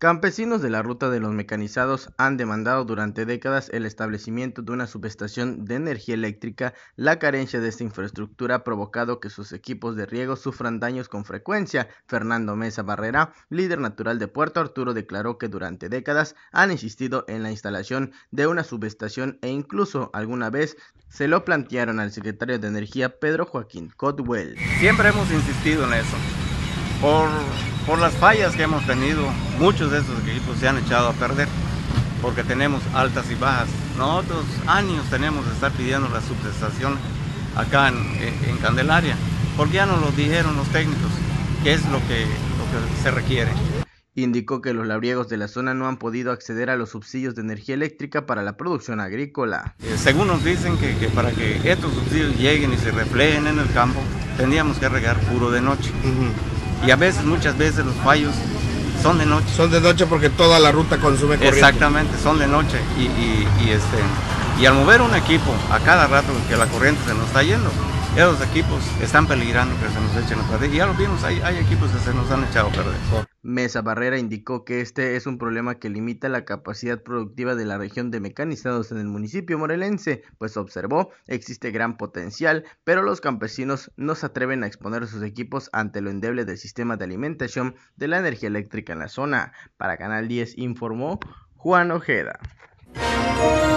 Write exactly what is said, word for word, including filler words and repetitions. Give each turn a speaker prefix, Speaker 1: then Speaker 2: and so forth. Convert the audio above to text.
Speaker 1: Campesinos de la Ruta de los Mecanizados han demandado durante décadas el establecimiento de una subestación de energía eléctrica. La carencia de esta infraestructura ha provocado que sus equipos de riego sufran daños con frecuencia. Fernando Mesa Barrera, líder natural de Puerto Arturo, declaró que durante décadas han insistido en la instalación de una subestación e incluso alguna vez se lo plantearon al secretario de Energía, Pedro Joaquín Codwell.
Speaker 2: Siempre hemos insistido en eso. Por, por las fallas que hemos tenido, muchos de estos equipos se han echado a perder porque tenemos altas y bajas. Nosotros años tenemos de estar pidiendo la subestación acá en, en, en Candelaria, porque ya nos lo dijeron los técnicos, que es lo que, lo que se requiere.
Speaker 1: Indicó que los labriegos de la zona no han podido acceder a los subsidios de energía eléctrica para la producción agrícola.
Speaker 2: Eh, según nos dicen que, que para que estos subsidios lleguen y se reflejen en el campo, tendríamos que regar puro de noche. Uh-huh. Y a veces, muchas veces los fallos son de noche.
Speaker 3: Son de noche porque toda la ruta consume corriente.
Speaker 2: Exactamente, son de noche. Y, y, y, este, y al mover un equipo a cada rato que la corriente se nos está yendo, esos equipos están peligrando que se nos echen a perder. Y ya lo vimos, hay, hay equipos que se nos han echado a perder.
Speaker 1: Mesa Barrera indicó que este es un problema que limita la capacidad productiva de la región de mecanizados en el municipio morelense, pues observó existe gran potencial, pero los campesinos no se atreven a exponer sus equipos ante lo endeble del sistema de alimentación de la energía eléctrica en la zona. Para Canal diez informó Juan Ojeda.